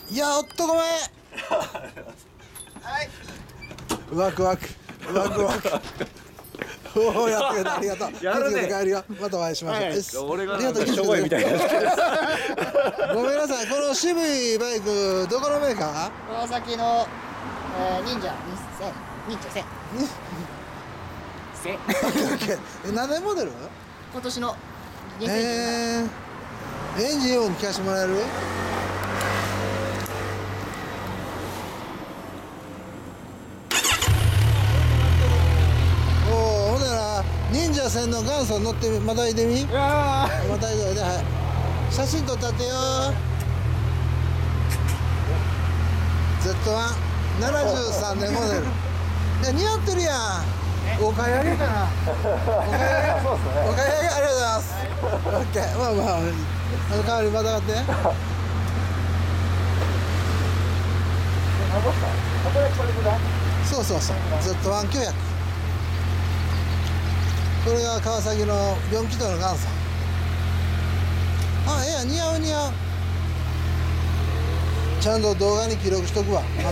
いや、おっとごめん。 はい。 ワクワク。おお、やってくれた、ありがとう。 やるね。 帰るよ。またお会いしましょう。よし。 俺がありがとう。 しょぼいみたいな。 ごめんなさい、この渋いバイク、どこのメーカー？ 川崎の、忍者1000。 何年モデル？ 今年の2017。 エンジン音に聞かせてもらえる？おお、ほんなら忍者1000の元祖乗ってみ、またいでみ。またいでおいで、はい。写真撮ったってよ。Z173 年モデル。いや、似合ってるやん。お買い上げかな。お買い上げ。そうですね。お買い上げ、ありがとうございます。オッケー、まあまあ、代わりまたがって。そうそうそう。Z1900。これが川崎の4気筒の元祖。あ、ええやん、似合う似合う。ちゃんと動画に記録しとくわ。また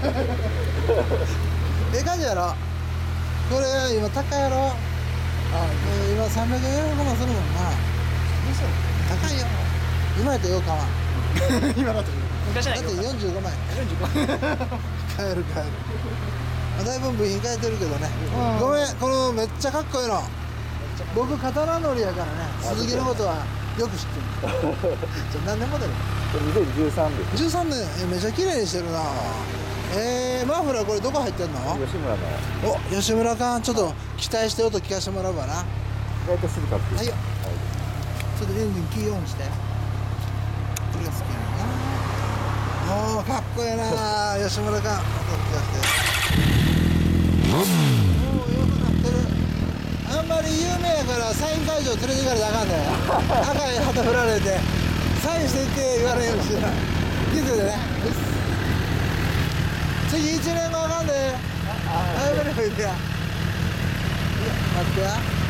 ええ感じやろ。これ今高いやろ。今300円400万するもんな。高いよ。今やったらようかわん。 今だと昔だって45万円。買える。だいぶ部品変えてるけどね。ごめん、このめっちゃかっこいいの。僕刀乗りやからね。鈴木のことはよく知ってる。じゃあ何年モデル 2013です。 13年。めっちゃ綺麗にしてるな。マフラーこれどこ入ってんの？ 吉村のお、吉村か。ちょっと期待して音聞かせてもらうわな。 大体すぐ買ってはいよ。ちょっとエンジンキーオンして。これが好きやな。おお、かっこええな。吉村か。音聞かせて。おお、よくなってる。あんまり有名やからサイン会場連れて行かれたらあかんねん。赤い旗振られてサインしてって言われんようにしてな。気づいてね。次1年後あかんで。早めに吹いてや。待ってや。